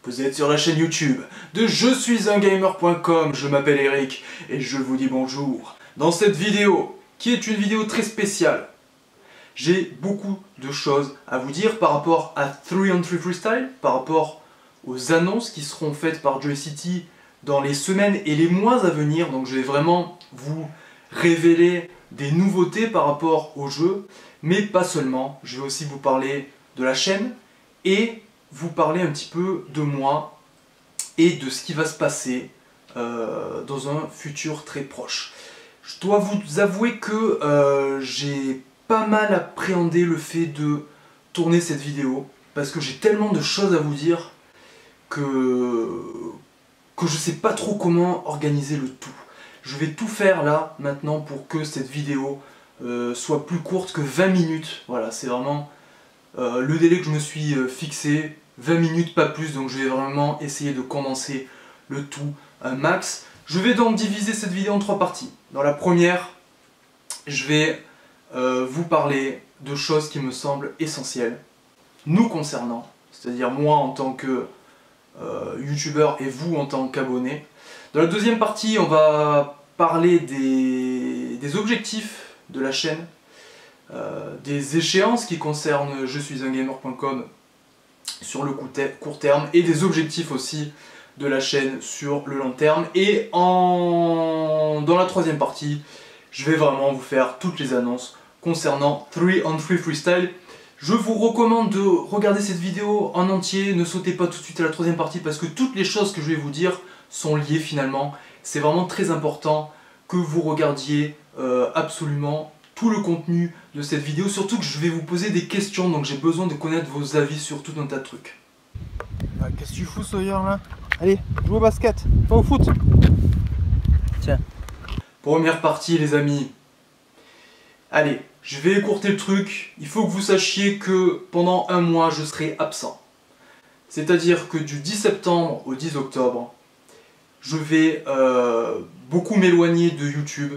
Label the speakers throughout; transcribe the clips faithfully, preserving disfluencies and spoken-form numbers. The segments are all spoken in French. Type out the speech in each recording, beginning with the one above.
Speaker 1: Vous êtes sur la chaîne YouTube de je suis un gamer point com, je m'appelle Eric et je vous dis bonjour. Dans cette vidéo, qui est une vidéo très spéciale, j'ai beaucoup de choses à vous dire par rapport à trois on trois Freestyle, par rapport aux annonces qui seront faites par Joycity dans les semaines et les mois à venir. Donc je vais vraiment vous révéler des nouveautés par rapport au jeu, mais pas seulement. Je vais aussi vous parler de la chaîne et vous parler un petit peu de moi et de ce qui va se passer euh, dans un futur très proche. Je dois vous avouer que euh, j'ai pas mal appréhendé le fait de tourner cette vidéo parce que j'ai tellement de choses à vous dire que, que je sais pas trop comment organiser le tout. Je vais tout faire là maintenant pour que cette vidéo euh, soit plus courte que vingt minutes. Voilà, c'est vraiment euh, le délai que je me suis euh, fixé. vingt minutes, pas plus, donc je vais vraiment essayer de condenser le tout un max. Je vais donc diviser cette vidéo en trois parties. Dans la première, je vais euh, vous parler de choses qui me semblent essentielles, nous concernant, c'est-à-dire moi en tant que euh, youtubeur et vous en tant qu'abonné. Dans la deuxième partie, on va parler des, des objectifs de la chaîne, euh, des échéances qui concernent je suis un gamer point com sur le court terme et des objectifs aussi de la chaîne sur le long terme. Et en... dans la troisième partie, je vais vraiment vous faire toutes les annonces concernant trois on trois Freestyle. Je vous recommande de regarder cette vidéo en entier, ne sautez pas tout de suite à la troisième partie parce que toutes les choses que je vais vous dire sont liées finalement. C'est vraiment très important que vous regardiez euh, absolument tout le contenu de cette vidéo, surtout que je vais vous poser des questions, donc j'ai besoin de connaître vos avis sur tout un tas de trucs.
Speaker 2: Ah, qu'est-ce que tu fous, Sawyer, là? Allez, joue au basket, pas au foot. Tiens.
Speaker 1: Première partie, les amis. Allez, je vais écourter le truc. Il faut que vous sachiez que pendant un mois, je serai absent. C'est-à-dire que du dix septembre au dix octobre, je vais euh, beaucoup m'éloigner de YouTube,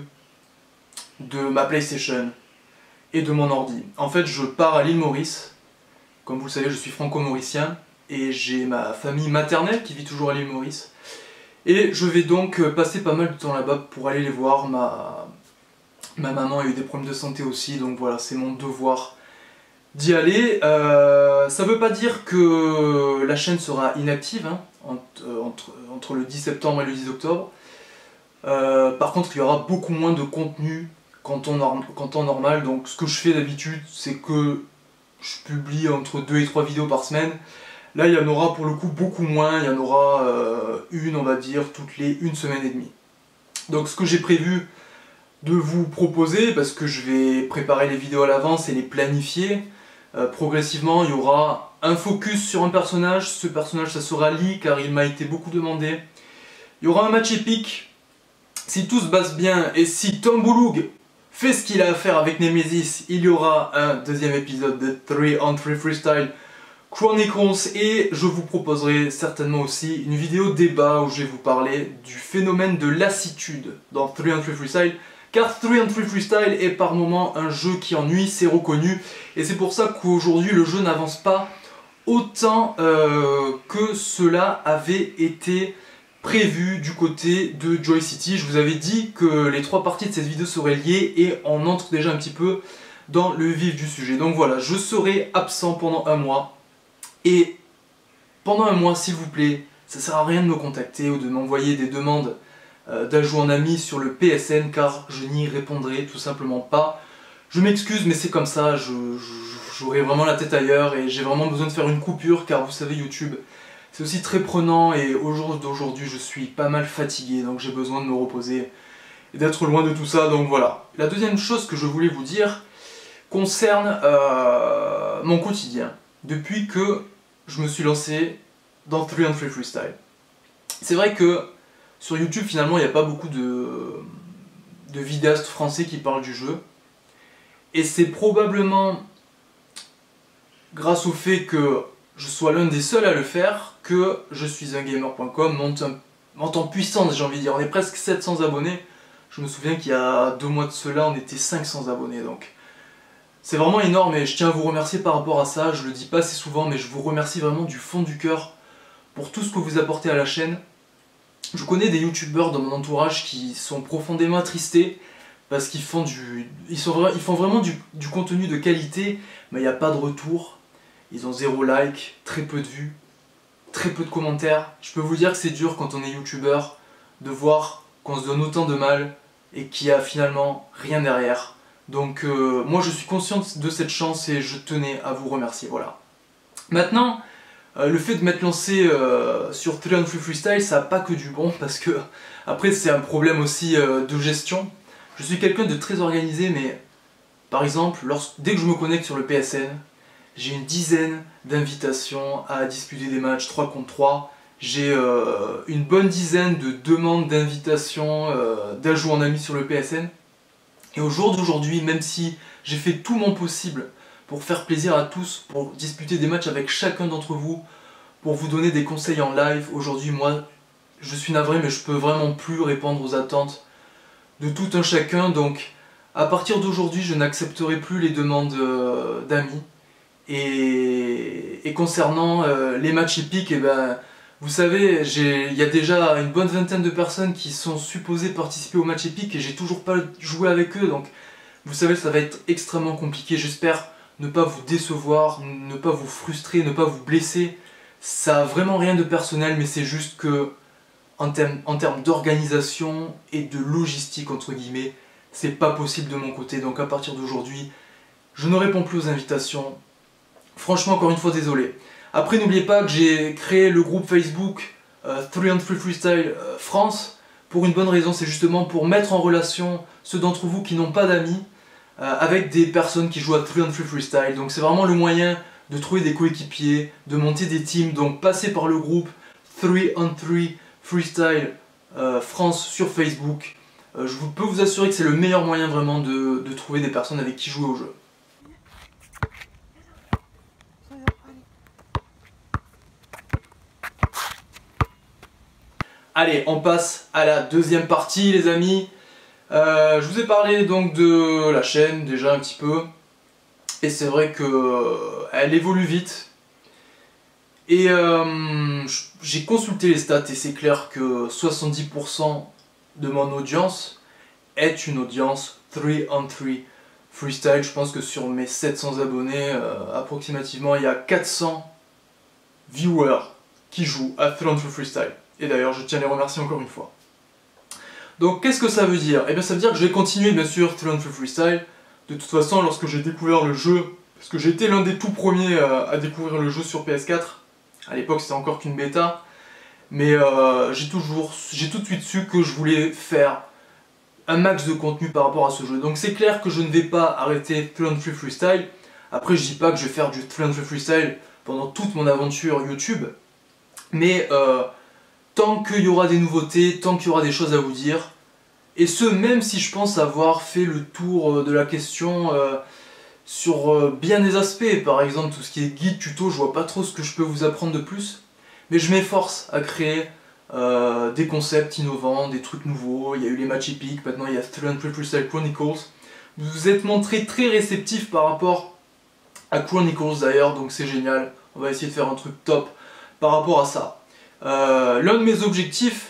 Speaker 1: de ma PlayStation et de mon ordi. En fait, je pars à l'île Maurice. Comme vous le savez, je suis franco-mauricien et j'ai ma famille maternelle qui vit toujours à l'île Maurice. Et je vais donc passer pas mal de temps là-bas pour aller les voir. Ma, ma maman a eu des problèmes de santé aussi, donc voilà, c'est mon devoir d'y aller. Euh, ça veut pas dire que la chaîne sera inactive hein, entre, entre, entre le dix septembre et le dix octobre. Euh, par contre, il y aura beaucoup moins de contenu qu'en temps normal. Donc ce que je fais d'habitude, c'est que je publie entre deux et trois vidéos par semaine. Là, il y en aura pour le coup beaucoup moins. Il y en aura euh, une, on va dire, toutes les une semaine et demie. Donc ce que j'ai prévu de vous proposer, parce que je vais préparer les vidéos à l'avance et les planifier, euh, progressivement, il y aura un focus sur un personnage. Ce personnage, ça sera Lee, car il m'a été beaucoup demandé. Il y aura un match épique. Si tout se passe bien et si Tom Bouloug fait ce qu'il a à faire avec Nemesis, il y aura un deuxième épisode de trois on trois Freestyle Chronicles et je vous proposerai certainement aussi une vidéo débat où je vais vous parler du phénomène de lassitude dans trois on trois Freestyle, car trois on trois Freestyle est par moments un jeu qui ennuie, c'est reconnu, et c'est pour ça qu'aujourd'hui le jeu n'avance pas autant euh, que cela avait été prévu du côté de Joycity. Je vous avais dit que les trois parties de cette vidéo seraient liées et on entre déjà un petit peu dans le vif du sujet. Donc voilà, je serai absent pendant un mois et pendant un mois, s'il vous plaît, ça sert à rien de me contacter ou de m'envoyer des demandes euh, d'ajout en ami sur le P S N car je n'y répondrai tout simplement pas. Je m'excuse mais c'est comme ça, j'aurai vraiment la tête ailleurs et j'ai vraiment besoin de faire une coupure car vous savez YouTube, c'est aussi très prenant et au jour d'aujourd'hui je suis pas mal fatigué donc j'ai besoin de me reposer et d'être loin de tout ça, donc voilà. La deuxième chose que je voulais vous dire concerne euh, mon quotidien depuis que je me suis lancé dans trois on trois Freestyle. C'est vrai que sur YouTube finalement il n'y a pas beaucoup de, de vidéastes français qui parlent du jeu et c'est probablement grâce au fait que je sois l'un des seuls à le faire que je suis un gamer point com monte, un, monte en puissance, j'ai envie de dire. On est presque sept cents abonnés. Je me souviens qu'il y a deux mois de cela, on était cinq cents abonnés. Donc c'est vraiment énorme et je tiens à vous remercier par rapport à ça. Je le dis pas assez souvent, mais je vous remercie vraiment du fond du cœur pour tout ce que vous apportez à la chaîne. Je connais des youtubeurs dans mon entourage qui sont profondément attristés parce qu'ils font, du, ils sont, ils font vraiment du, du contenu de qualité, mais il n'y a pas de retour. Ils ont zéro like, très peu de vues, très peu de commentaires. Je peux vous dire que c'est dur quand on est youtubeur de voir qu'on se donne autant de mal et qu'il n'y a finalement rien derrière. Donc euh, moi je suis conscient de cette chance et je tenais à vous remercier, voilà. Maintenant, euh, le fait de m'être lancé euh, sur trois cent trois Freestyle, ça n'a pas que du bon, parce que après c'est un problème aussi euh, de gestion. Je suis quelqu'un de très organisé, mais par exemple, lorsque, dès que je me connecte sur le P S N, j'ai une dizaine d'invitations à disputer des matchs trois contre trois. J'ai euh, une bonne dizaine de demandes d'invitation euh, d'ajout en ami sur le P S N. Et au jour d'aujourd'hui, même si j'ai fait tout mon possible pour faire plaisir à tous, pour disputer des matchs avec chacun d'entre vous, pour vous donner des conseils en live, aujourd'hui, moi, je suis navré, mais je peux vraiment plus répondre aux attentes de tout un chacun. Donc, à partir d'aujourd'hui, je n'accepterai plus les demandes euh, d'amis. Et, et concernant euh, les matchs épiques, eh ben, vous savez, il y a déjà une bonne vingtaine de personnes qui sont supposées participer au match épique et j'ai toujours pas joué avec eux, donc vous savez, ça va être extrêmement compliqué. J'espère ne pas vous décevoir, ne pas vous frustrer, ne pas vous blesser. Ça a vraiment rien de personnel, mais c'est juste que en termes, en termes d'organisation et de logistique, entre guillemets, c'est pas possible de mon côté. Donc à partir d'aujourd'hui, je ne réponds plus aux invitations. Franchement, encore une fois, désolé. Après, n'oubliez pas que j'ai créé le groupe Facebook euh, trois cent trois Freestyle euh, France pour une bonne raison, c'est justement pour mettre en relation ceux d'entre vous qui n'ont pas d'amis euh, avec des personnes qui jouent à trois cent trois Freestyle. Donc c'est vraiment le moyen de trouver des coéquipiers, de monter des teams. Donc passez par le groupe trois cent trois Freestyle euh, France sur Facebook. Euh, je vous, peux vous assurer que c'est le meilleur moyen vraiment de, de trouver des personnes avec qui jouer au jeu. Allez, on passe à la deuxième partie, les amis. Euh, je vous ai parlé donc de la chaîne déjà un petit peu. Et c'est vrai que euh, elle évolue vite. Et euh, j'ai consulté les stats et c'est clair que soixante-dix pour cent de mon audience est une audience trois cent trois Freestyle. Je pense que sur mes sept cents abonnés, euh, approximativement, il y a quatre cents viewers qui jouent à trois cent trois Freestyle. Et d'ailleurs, je tiens à les remercier encore une fois. Donc, qu'est-ce que ça veut dire? Eh bien, ça veut dire que je vais continuer, bien sûr, trois cent trois Freestyle. De toute façon, lorsque j'ai découvert le jeu, parce que j'ai été l'un des tout premiers à, à découvrir le jeu sur P S quatre, à l'époque, c'était encore qu'une bêta, mais euh, j'ai toujours, j'ai tout de suite su que je voulais faire un max de contenu par rapport à ce jeu. Donc, c'est clair que je ne vais pas arrêter trois cent trois Freestyle. Après, je dis pas que je vais faire du trois cent trois Freestyle pendant toute mon aventure YouTube, mais euh, tant qu'il y aura des nouveautés, tant qu'il y aura des choses à vous dire, et ce même si je pense avoir fait le tour de la question euh, sur euh, bien des aspects, par exemple tout ce qui est guide, tuto, je vois pas trop ce que je peux vous apprendre de plus, mais je m'efforce à créer euh, des concepts innovants, des trucs nouveaux. Il y a eu les matchs épiques, maintenant il y a trois cent trois Freestyle Chronicles. Vous vous êtes montré très réceptif par rapport à Chronicles d'ailleurs, donc c'est génial, on va essayer de faire un truc top par rapport à ça. Euh, L'un de mes objectifs,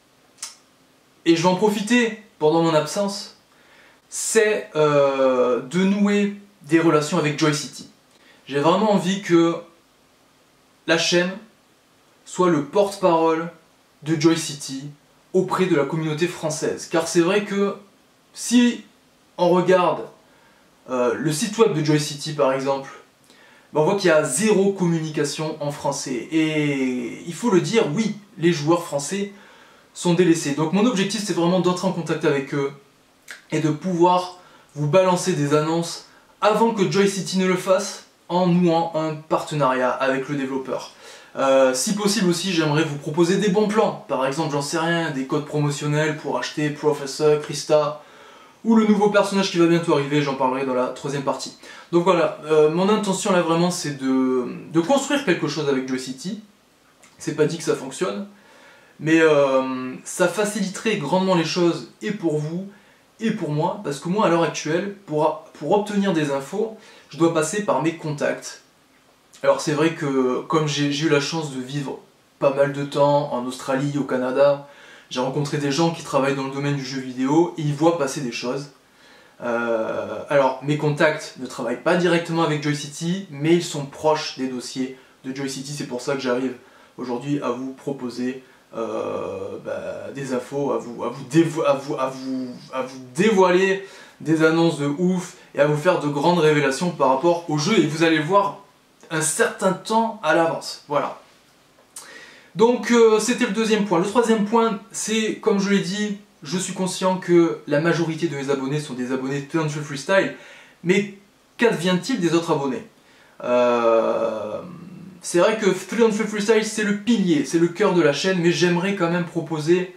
Speaker 1: et je vais en profiter pendant mon absence, c'est euh, de nouer des relations avec Joy City. J'ai vraiment envie que la chaîne soit le porte-parole de Joy City auprès de la communauté française. Car c'est vrai que si on regarde euh, le site web de Joy City par exemple, ben on voit qu'il y a zéro communication en français. Et il faut le dire, oui, les joueurs français sont délaissés. Donc mon objectif c'est vraiment d'entrer en contact avec eux et de pouvoir vous balancer des annonces avant que Joy City ne le fasse, en nouant un partenariat avec le développeur. Euh, si possible aussi, j'aimerais vous proposer des bons plans. Par exemple, j'en sais rien, des codes promotionnels pour acheter Professor, Krista, ou le nouveau personnage qui va bientôt arriver, j'en parlerai dans la troisième partie. Donc voilà, euh, mon intention là vraiment c'est de, de construire quelque chose avec Joy City. C'est pas dit que ça fonctionne, mais euh, ça faciliterait grandement les choses et pour vous et pour moi, parce que moi à l'heure actuelle, pour, pour obtenir des infos, je dois passer par mes contacts. Alors c'est vrai que comme j'ai eu la chance de vivre pas mal de temps en Australie, au Canada. J'ai rencontré des gens qui travaillent dans le domaine du jeu vidéo et ils voient passer des choses. Euh, alors, mes contacts ne travaillent pas directement avec Joycity, mais ils sont proches des dossiers de Joycity. C'est pour ça que j'arrive aujourd'hui à vous proposer euh, bah, des infos, à vous, à, vous dévo à, vous, à, vous, à vous dévoiler des annonces de ouf et à vous faire de grandes révélations par rapport au jeu. Et vous allez le voir un certain temps à l'avance. Voilà. Donc, euh, c'était le deuxième point. Le troisième point, c'est, comme je l'ai dit, je suis conscient que la majorité de mes abonnés sont des abonnés Turn Three Freestyle, mais qu'advient-il des autres abonnés? euh, C'est vrai que Turn Three Freestyle c'est le pilier, c'est le cœur de la chaîne, mais j'aimerais quand même proposer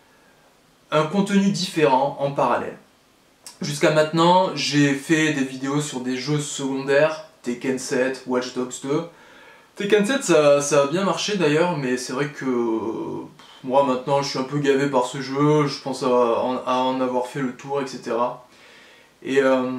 Speaker 1: un contenu différent en parallèle. Jusqu'à maintenant, j'ai fait des vidéos sur des jeux secondaires, Tekken sept, Watch Dogs deux. Tekken sept ça, ça a bien marché d'ailleurs, mais c'est vrai que moi maintenant je suis un peu gavé par ce jeu, je pense à en, à en avoir fait le tour, et cetera. Et, euh,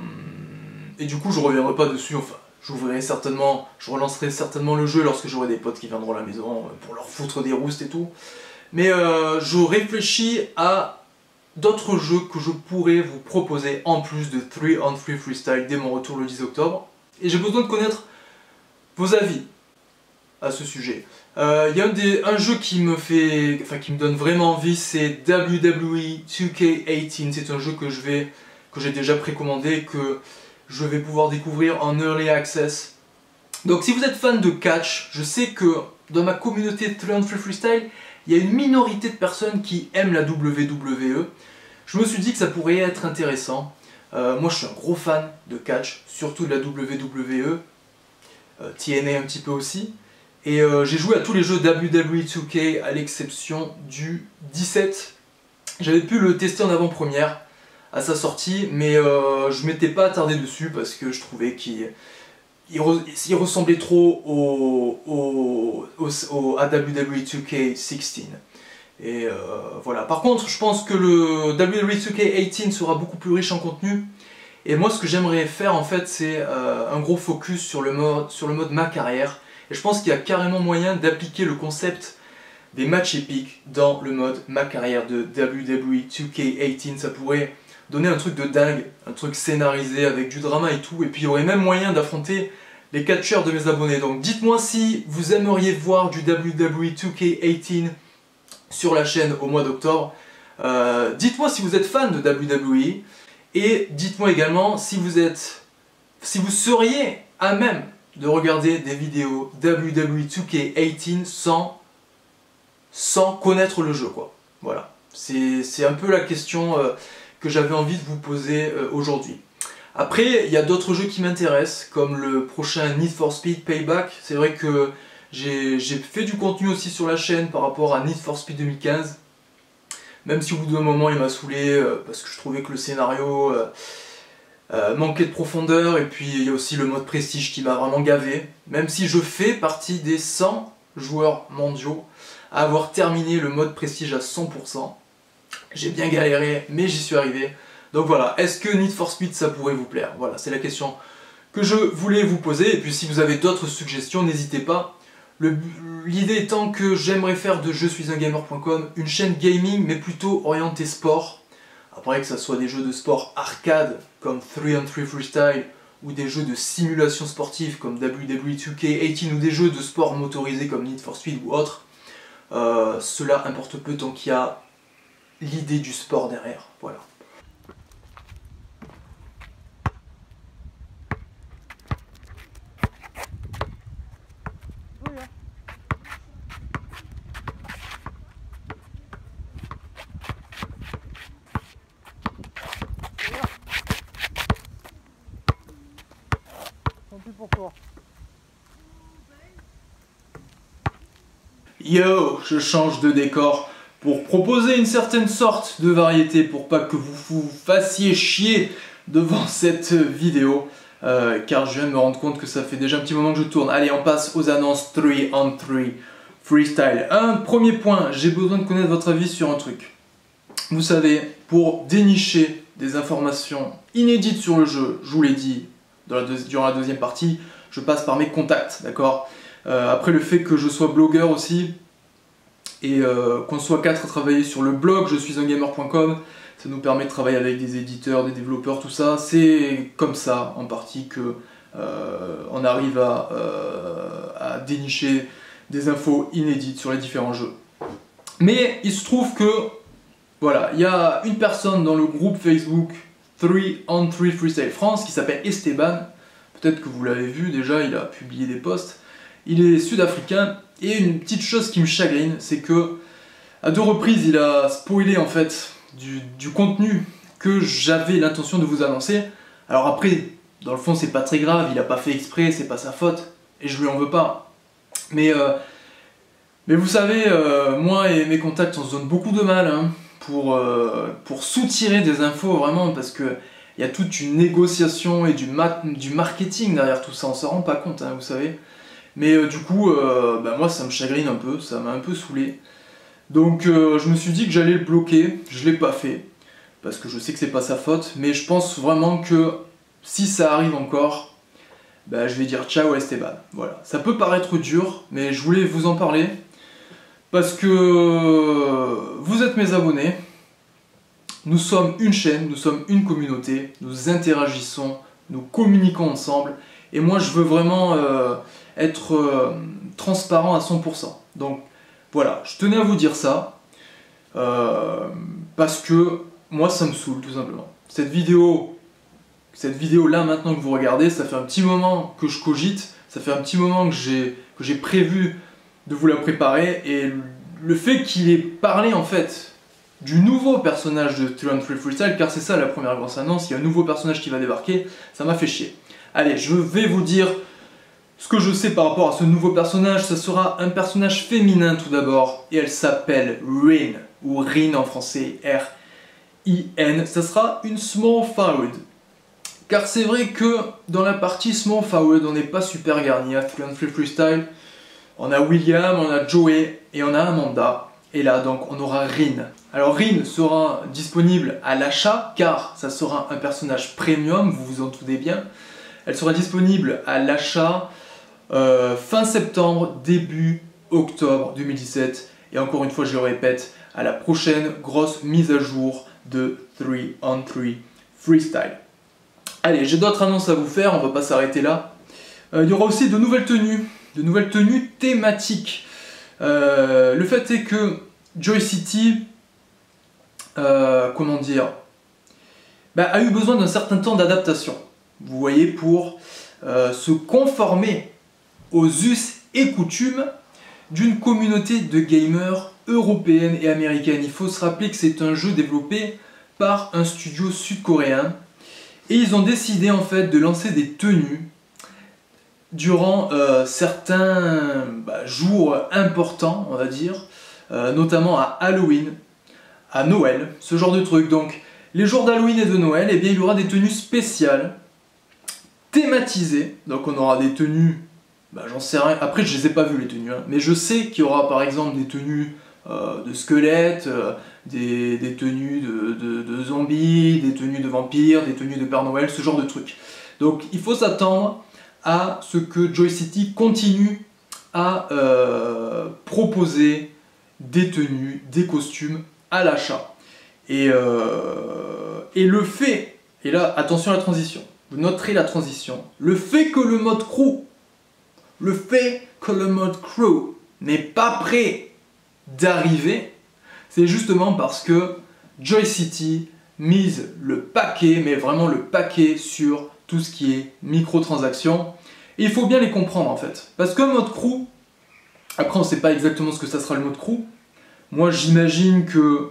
Speaker 1: et du coup je reviendrai pas dessus, enfin j'ouvrirai certainement, je relancerai certainement le jeu lorsque j'aurai des potes qui viendront à la maison pour leur foutre des roustes et tout. Mais euh, je réfléchis à d'autres jeux que je pourrais vous proposer en plus de three on three Freestyle dès mon retour le dix octobre. Et j'ai besoin de connaître vos avis à ce sujet. Il euh, y a un, des, un jeu qui me fait, enfin qui me donne vraiment envie, c'est W W E two K eighteen. C'est un jeu que je vais, que j'ai déjà précommandé, que je vais pouvoir découvrir en early access. Donc si vous êtes fan de catch, je sais que dans ma communauté three on three Freestyle, il y a une minorité de personnes qui aiment la W W E. Je me suis dit que ça pourrait être intéressant. Euh, moi je suis un gros fan de catch, surtout de la W W E. Euh, T N A un petit peu aussi. Et euh, j'ai joué à tous les jeux W W E two K à l'exception du dix-sept. J'avais pu le tester en avant-première à sa sortie, mais euh, je m'étais pas attardé dessus parce que je trouvais qu'il il re, il ressemblait trop au, au, au, au à W W E two K sixteen. Et euh, voilà. Par contre, je pense que le W W E two K eighteen sera beaucoup plus riche en contenu. Et moi, ce que j'aimerais faire en fait, c'est euh, un gros focus sur le mode, sur le mode ma carrière. Et je pense qu'il y a carrément moyen d'appliquer le concept des matchs épiques dans le mode ma carrière de W W E two K eighteen. Ça pourrait donner un truc de dingue, un truc scénarisé avec du drama et tout. Et puis il y aurait même moyen d'affronter les catcheurs de mes abonnés. Donc dites-moi si vous aimeriez voir du W W E two K eighteen sur la chaîne au mois d'octobre. Euh, dites-moi si vous êtes fan de W W E. Et dites-moi également si vous êtes, si vous seriez à même de regarder des vidéos W W E two K eighteen sans, sans connaître le jeu, quoi. Voilà, c'est un peu la question euh, que j'avais envie de vous poser euh, aujourd'hui. Après, il y a d'autres jeux qui m'intéressent, comme le prochain Need for Speed Payback. C'est vrai que j'ai fait du contenu aussi sur la chaîne par rapport à Need for Speed deux mille quinze. Même si au bout d'un moment il m'a saoulé euh, parce que je trouvais que le scénario euh, euh, manquait de profondeur, et puis il y a aussi le mode prestige qui m'a vraiment gavé. Même si je fais partie des cent joueurs mondiaux à avoir terminé le mode prestige à cent pour cent. J'ai bien galéré, mais j'y suis arrivé. Donc voilà, est-ce que Need for Speed ça pourrait vous plaire? Voilà, c'est la question que je voulais vous poser. Et puis si vous avez d'autres suggestions, n'hésitez pas. L'idée étant que j'aimerais faire de je suis un gamer point com une chaîne gaming, mais plutôt orientée sport. Après, que ça soit des jeux de sport arcade comme three on three Freestyle, ou des jeux de simulation sportive comme W W E two K eighteen, ou des jeux de sport motorisés comme Need for Speed ou autres. Euh, cela importe peu tant qu'il y a l'idée du sport derrière. Voilà.
Speaker 2: Pour toi.
Speaker 1: Yo, je change de décor pour proposer une certaine sorte de variété, pour pas que vous vous fassiez chier devant cette vidéo, euh, car je viens de me rendre compte que ça fait déjà un petit moment que je tourne. Allez, on passe aux annonces three on three Freestyle. Un premier point, j'ai besoin de connaître votre avis sur un truc. Vous savez, pour dénicher des informations inédites sur le jeu, je vous l'ai dit dans la durant la deuxième partie, je passe par mes contacts, d'accord? Euh, après le fait que je sois blogueur aussi, et euh, qu'on soit quatre à travailler sur le blog je suis un gamer point com, ça nous permet de travailler avec des éditeurs, des développeurs, tout ça. C'est comme ça en partie que euh, on arrive à, euh, à dénicher des infos inédites sur les différents jeux. Mais il se trouve que voilà, il y a une personne dans le groupe Facebook trois on trois Freestyle France qui s'appelle Esteban. Peut-être que vous l'avez vu déjà, il a publié des posts. Il est sud-africain et une petite chose qui me chagrine, c'est que à deux reprises il a spoilé en fait du, du contenu que j'avais l'intention de vous annoncer. Alors après, dans le fond c'est pas très grave, il a pas fait exprès, c'est pas sa faute et je lui en veux pas. Mais, euh, mais vous savez, euh, moi et mes contacts on se donne beaucoup de mal hein, pour, euh, pour soutirer des infos vraiment, parce que il y a toute une négociation et du, ma du marketing derrière tout ça, on se rend pas compte hein, vous savez. Mais euh, du coup, euh, bah, moi ça me chagrine un peu, ça m'a un peu saoulé. Donc euh, je me suis dit que j'allais le bloquer, je l'ai pas fait, parce que je sais que c'est pas sa faute, mais je pense vraiment que si ça arrive encore, bah, je vais dire ciao à Esteban. Voilà. Ça peut paraître dur, mais je voulais vous en parler, parce que vous êtes mes abonnés, nous sommes une chaîne, nous sommes une communauté, nous interagissons, nous communiquons ensemble, et moi je veux vraiment euh, être euh, transparent à cent pour cent. Donc voilà, je tenais à vous dire ça, euh, parce que moi ça me saoule tout simplement. Cette vidéo, cette vidéo là maintenant que vous regardez, ça fait un petit moment que je cogite, ça fait un petit moment que j'ai que j'ai prévu de vous la préparer, et le fait qu'il ait parlé en fait du nouveau personnage de trois on trois Freestyle, car c'est ça la première grosse annonce, il y a un nouveau personnage qui va débarquer, ça m'a fait chier. Allez, je vais vous dire ce que je sais par rapport à ce nouveau personnage. Ça sera un personnage féminin tout d'abord, et elle s'appelle Rin, ou Rin en français, R I N. Ça sera une small forward, car c'est vrai que dans la partie small forward, on n'est pas super garni à trois on trois Freestyle. On a William, on a Joey, et on a Amanda. Et là, donc, on aura Rin. Alors, Rin sera disponible à l'achat, car ça sera un personnage premium, vous vous en doutez bien. Elle sera disponible à l'achat euh, fin septembre, début octobre deux mille dix-sept. Et encore une fois, je le répète, à la prochaine grosse mise à jour de trois on trois Freestyle. Allez, j'ai d'autres annonces à vous faire, on va pas s'arrêter là. Euh, il y aura aussi de nouvelles tenues, de nouvelles tenues thématiques. Euh, le fait est que Joy City, euh, comment dire, bah, a eu besoin d'un certain temps d'adaptation. Vous voyez, pour euh, se conformer aux us et coutumes d'une communauté de gamers européenne et américaine. Il faut se rappeler que c'est un jeu développé par un studio sud-coréen, et ils ont décidé en fait de lancer des tenues durant euh, certains bah, jours importants, on va dire, euh, notamment à Halloween, à Noël, ce genre de truc. Donc les jours d'Halloween et de Noël, eh bien, il y aura des tenues spéciales, thématisées. Donc on aura des tenues, bah, j'en sais rien, après je les ai pas vues les tenues, hein, mais je sais qu'il y aura par exemple des tenues euh, de squelettes, euh, des, des tenues de, de, de zombies, des tenues de vampires, des tenues de Père Noël, ce genre de trucs. Donc il faut s'attendre à ce que Joy City continue à euh, proposer des tenues, des costumes à l'achat. Et, euh, et le fait, et là attention à la transition, vous noterez la transition, le fait que le mode crew, le fait que le mode crew n'est pas prêt d'arriver, c'est justement parce que Joy City mise le paquet, mais vraiment le paquet sur tout ce qui est microtransactions. Et il faut bien les comprendre en fait. Parce qu'un mode crew, après on ne sait pas exactement ce que ça sera le mode crew. Moi j'imagine que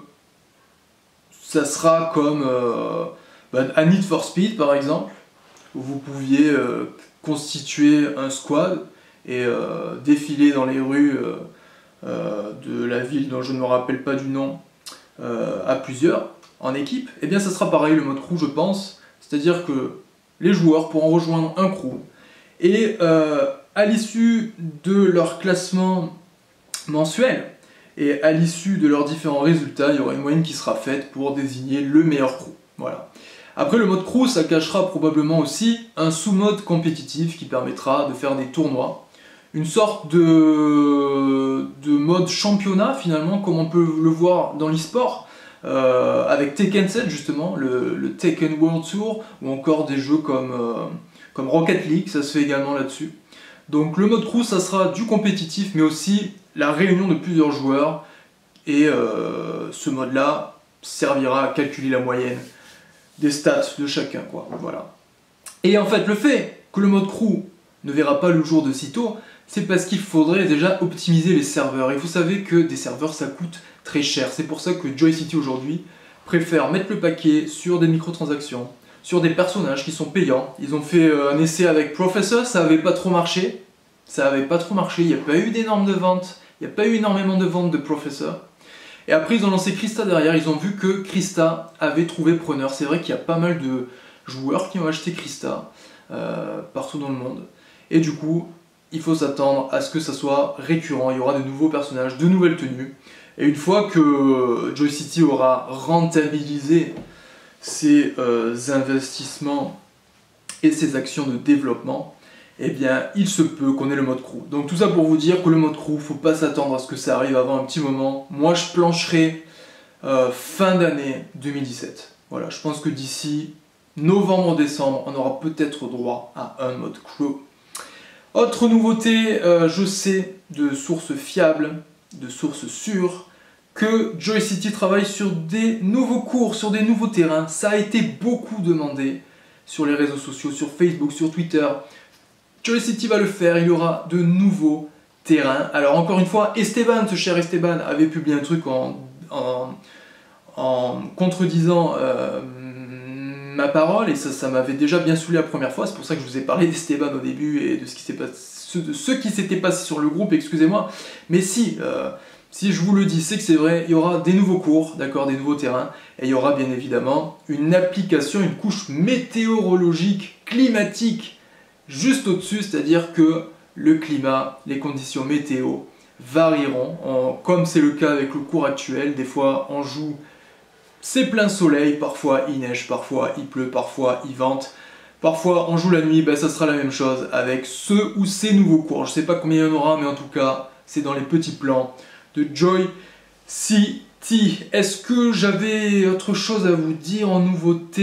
Speaker 1: ça sera comme euh, bah, un Need for Speed par exemple, où vous pouviez euh, constituer un squad et euh, défiler dans les rues euh, euh, de la ville dont je ne me rappelle pas du nom euh, à plusieurs, en équipe. Et bien ça sera pareil le mode crew je pense. C'est-à-dire que les joueurs pourront rejoindre un crew, et euh, à l'issue de leur classement mensuel et à l'issue de leurs différents résultats, il y aura une moyenne qui sera faite pour désigner le meilleur crew. Voilà. Après le mode crew, ça cachera probablement aussi un sous-mode compétitif qui permettra de faire des tournois. une sorte de, de mode championnat finalement, comme on peut le voir dans l'e-sport, euh, avec Tekken sept justement, le, le Tekken World Tour, ou encore des jeux comme, euh, comme Rocket League, ça se fait également là-dessus. Donc le mode crew, ça sera du compétitif, mais aussi la réunion de plusieurs joueurs, et euh, ce mode-là servira à calculer la moyenne des stats de chacun, quoi. Voilà. Et en fait, le fait que le mode crew ne verra pas le jour de sitôt, c'est parce qu'il faudrait déjà optimiser les serveurs. Et vous savez que des serveurs, ça coûte très cher. C'est pour ça que Joycity aujourd'hui préfère mettre le paquet sur des microtransactions, sur des personnages qui sont payants. Ils ont fait un essai avec Professor, ça n'avait pas trop marché. Ça n'avait pas trop marché, il n'y a pas eu d'énormes de ventes, il n'y a pas eu énormément de ventes de Professor. Et après, ils ont lancé Krista derrière, ils ont vu que Krista avait trouvé preneur. C'est vrai qu'il y a pas mal de joueurs qui ont acheté Krista euh, partout dans le monde. Et du coup, il faut s'attendre à ce que ça soit récurrent. Il y aura de nouveaux personnages, de nouvelles tenues. Et une fois que Joycity aura rentabilisé ses euh, investissements et ses actions de développement, eh bien, il se peut qu'on ait le mode crew. Donc tout ça pour vous dire que le mode crew, faut pas s'attendre à ce que ça arrive avant un petit moment. Moi, je plancherai euh, fin d'année deux mille dix-sept. Voilà, je pense que d'ici novembre-décembre, on aura peut-être droit à un mode crew. Autre nouveauté, euh, je sais de sources fiables, de sources sûres, que Joycity travaille sur des nouveaux cours, sur des nouveaux terrains. Ça a été beaucoup demandé sur les réseaux sociaux, sur Facebook, sur Twitter. Joycity va le faire, il y aura de nouveaux terrains. Alors encore une fois, Esteban, ce cher Esteban, avait publié un truc en, en, en contredisant euh, ma parole, et ça, ça m'avait déjà bien saoulé la première fois. C'est pour ça que je vous ai parlé d'Esteban au début et de ce qui s'est passé, de ce qui s'était passé sur le groupe, excusez-moi. Mais si, euh, si je vous le dis, c'est que c'est vrai, il y aura des nouveaux cours, d'accord, des nouveaux terrains, et il y aura bien évidemment une application, une couche météorologique, climatique, juste au-dessus, c'est-à-dire que le climat, les conditions météo varieront, en, comme c'est le cas avec le cours actuel. Des fois on joue, c'est plein soleil, parfois il neige, parfois il pleut, parfois il vente, parfois on joue la nuit, ben ça sera la même chose avec ce ou ces nouveaux cours. Je sais pas combien il y en aura, mais en tout cas c'est dans les petits plans de Joycity. Est-ce que j'avais autre chose à vous dire en nouveauté ?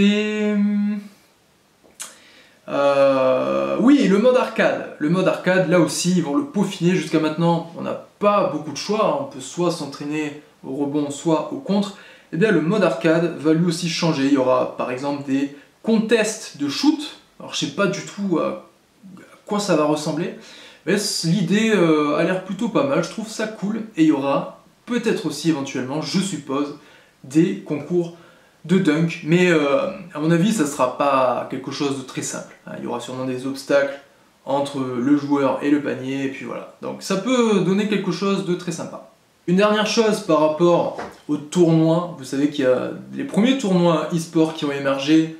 Speaker 1: Euh, oui, le mode arcade. Le mode arcade, là aussi, ils vont le peaufiner. Jusqu'à maintenant, on n'a pas beaucoup de choix. On peut soit s'entraîner au rebond, soit au contre. Eh bien, le mode arcade va lui aussi changer. Il y aura, par exemple, des contests de shoot. Alors, je sais pas du tout à quoi ça va ressembler. Mais l'idée euh, a l'air plutôt pas mal. Je trouve ça cool. Et il y aura peut-être aussi, éventuellement, je suppose, des concours de dunk, mais euh, à mon avis ça sera pas quelque chose de très simple, hein. Il y aura sûrement des obstacles entre le joueur et le panier, et puis voilà, donc ça peut donner quelque chose de très sympa. Une dernière chose par rapport aux tournois, vous savez qu'il y a les premiers tournois e-sport qui ont émergé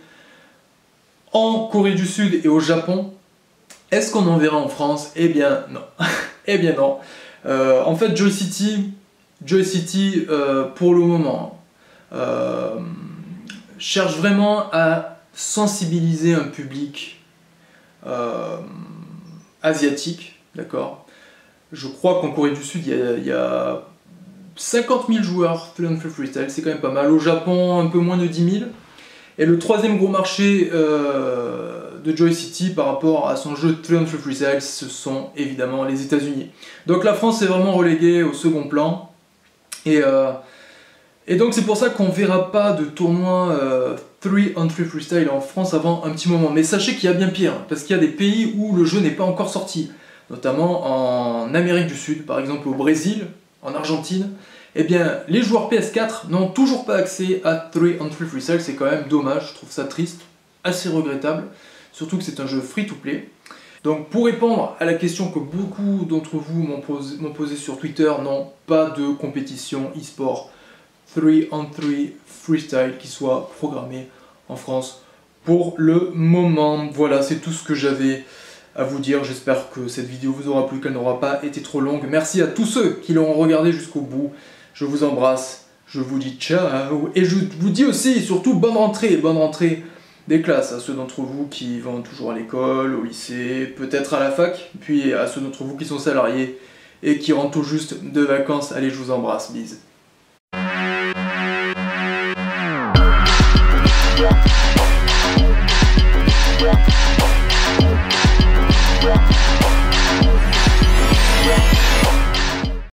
Speaker 1: en Corée du Sud et au Japon. Est-ce qu'on en verra en France? Eh bien non, eh bien non. Euh, en fait Joycity, Joycity euh, pour le moment, euh, cherche vraiment à sensibiliser un public euh, asiatique, d'accord. Je crois qu'en Corée du Sud, il y a, il y a cinquante mille joueurs Three on Three Freestyle, c'est quand même pas mal. Au Japon, un peu moins de dix mille. Et le troisième gros marché euh, de Joycity par rapport à son jeu Three on Three Freestyle, ce sont évidemment les États-Unis. Donc la France est vraiment reléguée au second plan. Et... Euh, Et donc c'est pour ça qu'on ne verra pas de tournoi euh, Three on Three Freestyle en France avant un petit moment. Mais sachez qu'il y a bien pire, parce qu'il y a des pays où le jeu n'est pas encore sorti, notamment en Amérique du Sud, par exemple au Brésil, en Argentine. Eh bien, les joueurs P S quatre n'ont toujours pas accès à Three on Three Freestyle, c'est quand même dommage, je trouve ça triste, assez regrettable, surtout que c'est un jeu free-to-play. Donc pour répondre à la question que beaucoup d'entre vous m'ont posé, m'ont posé sur Twitter, non, pas de compétition e-sport Three on Three Freestyle qui soit programmé en France pour le moment. Voilà, c'est tout ce que j'avais à vous dire. J'espère que cette vidéo vous aura plu, qu'elle n'aura pas été trop longue. Merci à tous ceux qui l'auront regardé jusqu'au bout. Je vous embrasse, je vous dis ciao, et je vous dis aussi, surtout, bonne rentrée, bonne rentrée des classes à ceux d'entre vous qui vont toujours à l'école, au lycée, peut-être à la fac, puis à ceux d'entre vous qui sont salariés et qui rentrent tout juste de vacances. Allez, je vous embrasse, bise.
Speaker 3: Yeah.